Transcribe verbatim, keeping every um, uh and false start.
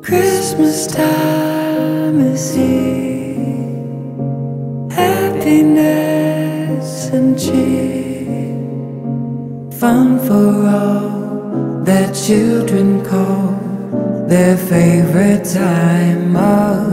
Christmas time is here, happiness and cheer, fun for all that children call their favorite time of